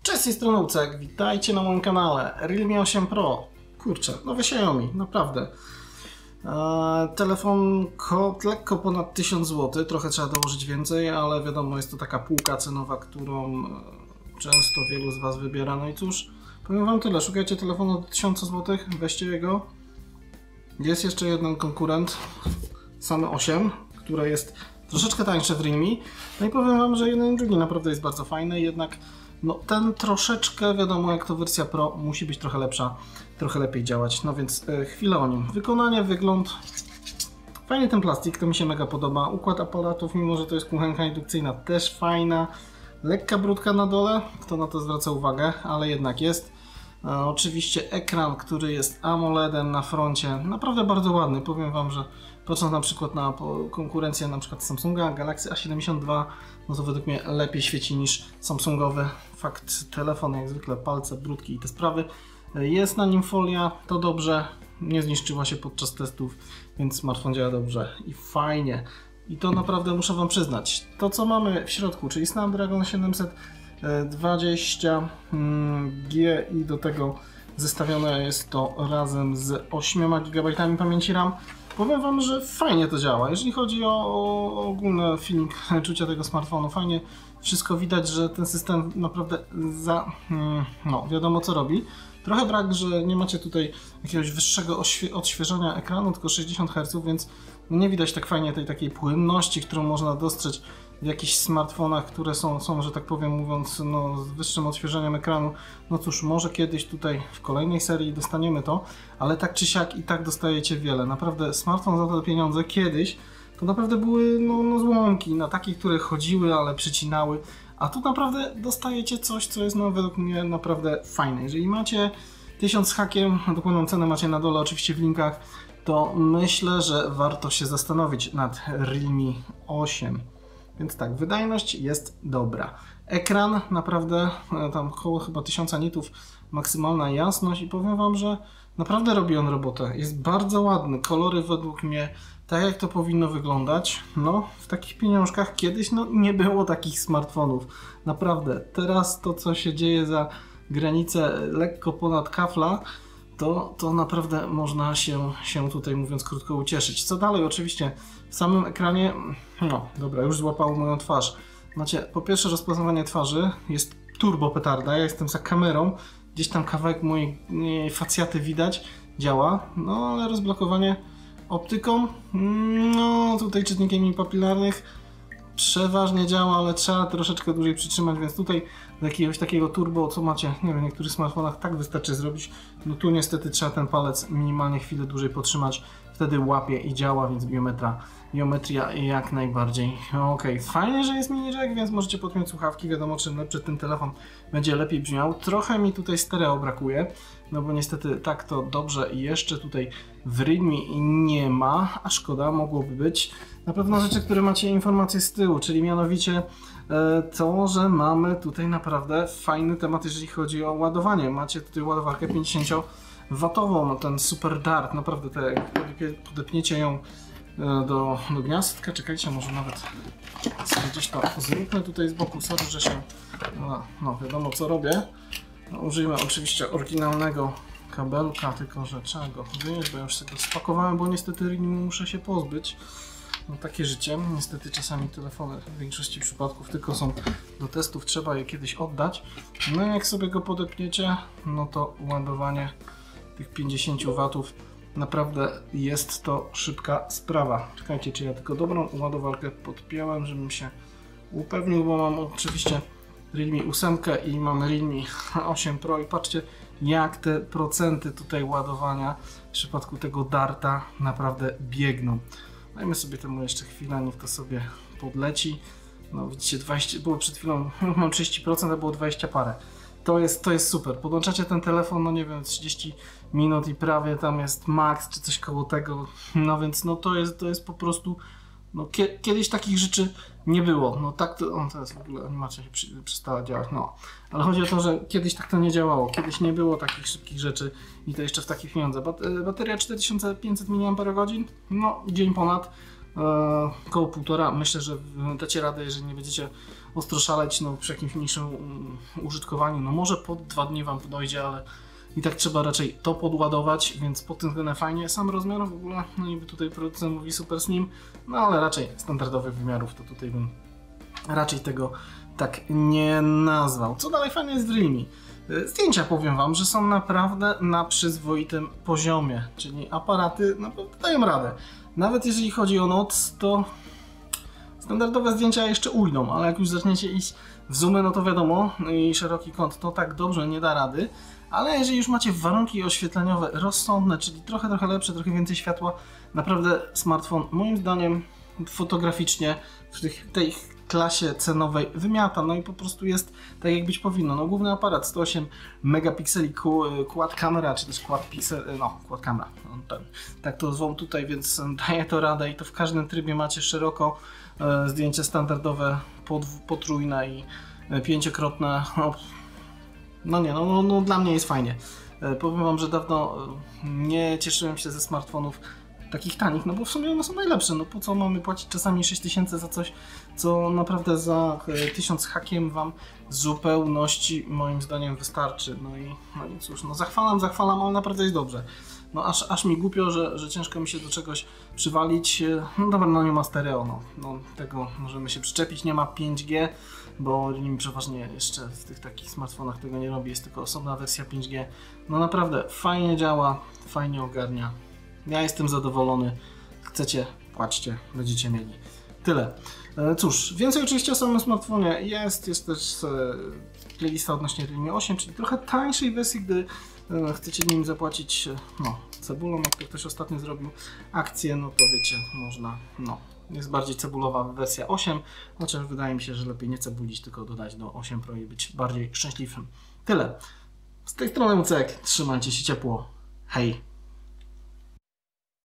Cześć, z tej strony Ucek, witajcie na moim kanale. Realme 8 Pro. Kurczę, nowy Xiaomi, naprawdę. Telefon lekko ponad 1000 zł, trochę trzeba dołożyć więcej, ale wiadomo, jest to taka półka cenowa, którą często wielu z Was wybiera. No i cóż, powiem Wam tyle, szukajcie telefonu do 1000 zł, weźcie jego. Jest jeszcze jeden konkurent, same 8, które jest troszeczkę tańsze w Realme. No i powiem Wam, że jeden i drugi naprawdę jest bardzo fajny, jednak no ten troszeczkę, wiadomo jak to wersja Pro, musi być trochę lepsza, trochę lepiej działać, no więc chwilę o nim. Wykonanie, wygląd, fajny ten plastik, to mi się mega podoba. Układ aparatów, mimo że to jest kuchenka indukcyjna, też fajna. Lekka brudka na dole, kto na to zwraca uwagę, ale jednak jest. Oczywiście ekran, który jest AMOLED-em na froncie, naprawdę bardzo ładny. Powiem Wam, że patrząc na przykład na konkurencję na przykład Samsunga Galaxy A72, no to według mnie lepiej świeci niż Samsungowy. Fakt, telefon jak zwykle, palce, brudki i te sprawy. Jest na nim folia, to dobrze, nie zniszczyła się podczas testów, więc smartfon działa dobrze i fajnie. I to naprawdę muszę Wam przyznać. To co mamy w środku, czyli Snapdragon 720G i do tego zestawione jest to razem z 8 GB pamięci RAM. Powiem Wam, że fajnie to działa. Jeżeli chodzi o ogólny feeling czucia tego smartfonu, fajnie wszystko widać, że ten system naprawdę no wiadomo co robi. Trochę brak, że nie macie tutaj jakiegoś wyższego odświeżania ekranu, tylko 60 Hz, więc nie widać tak fajnie tej takiej płynności, którą można dostrzec w jakichś smartfonach, które są, że tak powiem mówiąc, no, z wyższym odświeżeniem ekranu. No cóż, może kiedyś tutaj w kolejnej serii dostaniemy to, ale tak czy siak i tak dostajecie wiele. Naprawdę smartfon za te pieniądze kiedyś to naprawdę były no złomki, na takie, które chodziły, ale przycinały. A tu naprawdę dostajecie coś, co jest no, według mnie naprawdę fajne. Jeżeli macie 1000 z hakiem, dokładną cenę macie na dole oczywiście w linkach, to myślę, że warto się zastanowić nad Realme 8. Więc tak, wydajność jest dobra. Ekran naprawdę tam około chyba 1000 nitów, maksymalna jasność i powiem Wam, że naprawdę robi on robotę. Jest bardzo ładny, kolory według mnie tak jak to powinno wyglądać. No w takich pieniążkach kiedyś no nie było takich smartfonów. Naprawdę, teraz to co się dzieje za granicę lekko ponad kafla, to naprawdę można się tutaj, mówiąc krótko, ucieszyć. Co dalej? Oczywiście w samym ekranie, no dobra, już złapało moją twarz. Macie po pierwsze rozpoznawanie twarzy, jest turbo petarda, ja jestem za kamerą, gdzieś tam kawałek mojej facjaty widać, działa, no ale rozblokowanie optyką, no tutaj czytnikiem papilarnych przeważnie działa, ale trzeba troszeczkę dłużej przytrzymać, więc tutaj do jakiegoś takiego turbo, co macie, nie wiem, w niektórych smartfonach tak wystarczy zrobić, no tu niestety trzeba ten palec minimalnie chwilę dłużej potrzymać, wtedy łapie i działa, więc biometria jak najbardziej ok. Fajnie, że jest mini jack, więc możecie podpiąć słuchawki, wiadomo czym lepszy ten telefon będzie lepiej brzmiał. Trochę mi tutaj stereo brakuje, no bo niestety tak to dobrze jeszcze tutaj w Realme nie ma, a szkoda, mogłoby być. Na pewno rzeczy, które macie informacje z tyłu, czyli mianowicie to, że mamy tutaj naprawdę fajny temat, jeżeli chodzi o ładowanie. Macie tutaj ładowarkę 50W, ten Super Dart, naprawdę jak podepniecie ją do gniazdka, czekajcie, może nawet sobie gdzieś to zróbmy tutaj z boku, sorry, że się, no wiadomo co robię. No, użyjmy oczywiście oryginalnego kabelka, tylko że trzeba go wyjąć, bo ja już sobie go spakowałem, bo niestety Realme muszę się pozbyć. No takie życie, niestety czasami telefony w większości przypadków tylko są do testów, trzeba je kiedyś oddać. No jak sobie go podepniecie, no to ładowanie tych 50W naprawdę jest to szybka sprawa. Czekajcie, czy ja tylko dobrą ładowarkę podpiąłem, żebym się upewnił, bo mam oczywiście Realme 8 i mam Realme 8 Pro i patrzcie jak te procenty tutaj ładowania w przypadku tego Darta naprawdę biegną. Dajmy sobie temu jeszcze chwilę, niech to sobie podleci. No widzicie, 20, było przed chwilą, mam 30%, a było 20 parę. To jest super. Podłączacie ten telefon, no nie wiem, 30 minut i prawie tam jest max, czy coś koło tego. No więc no to jest po prostu, no kiedyś takich rzeczy nie było. No tak to, teraz w ogóle animacja się przestała działać, no. Ale chodzi o to, że kiedyś tak to nie działało. Kiedyś nie było takich szybkich rzeczy i to jeszcze w takich pieniądze. Bateria 4500 mAh, no dzień ponad. Około 1,5. Myślę, że dacie radę, jeżeli nie będziecie ostro szaleć, no przy jakimś mniejszym użytkowaniu, no może po 2 dni Wam dojdzie, ale i tak trzeba raczej to podładować, więc pod tym względem fajnie. Sam rozmiar w ogóle, no niby tutaj producent mówi super slim, no ale raczej standardowych wymiarów, to tutaj bym raczej tego tak nie nazwał. Co dalej fajne jest w Realme? Zdjęcia, powiem Wam, że są naprawdę na przyzwoitym poziomie, czyli aparaty naprawdę dają radę. Nawet jeżeli chodzi o noc, to standardowe zdjęcia jeszcze ujdą, ale jak już zaczniecie iść w zoomy, no to wiadomo, i szeroki kąt to tak dobrze nie da rady, ale jeżeli już macie warunki oświetleniowe rozsądne, czyli trochę lepsze, trochę więcej światła, naprawdę smartfon moim zdaniem fotograficznie w tej klasie cenowej wymiata, no i po prostu jest tak jak być powinno. No główny aparat 108 megapikseli quad kamera, czy też quad pixel, no quad kamera, no, tak to zwą tutaj, więc daje to radę i to w każdym trybie macie szeroko, zdjęcie standardowe potrójne i 5-krotne, no dla mnie jest fajnie. Powiem Wam, że dawno nie cieszyłem się ze smartfonów takich tanich, no bo w sumie one są najlepsze, no po co mamy płacić czasami 6000 za coś, co naprawdę za 1000 hakiem Wam w zupełności moim zdaniem wystarczy. No i cóż, no zachwalam, ale naprawdę jest dobrze. No aż mi głupio, że ciężko mi się do czegoś przywalić. No dobra, no nie ma stereo, no tego możemy się przyczepić, nie ma 5G, bo nim przeważnie jeszcze w tych takich smartfonach tego nie robi, jest tylko osobna wersja 5G. No naprawdę fajnie działa, fajnie ogarnia. Ja jestem zadowolony. Chcecie, płaćcie, będziecie mieli. Tyle. Cóż, więcej oczywiście o samym smartfonie jest też playlista odnośnie Realme 8, czyli trochę tańszej wersji, gdy chcecie nim zapłacić cebulą, jak to ktoś ostatnio zrobił akcję, no to wiecie, można, jest bardziej cebulowa wersja 8, chociaż wydaje mi się, że lepiej nie cebulić, tylko dodać do 8 Pro i być bardziej szczęśliwym. Tyle. Z tej strony Mucek, trzymajcie się ciepło. Hej!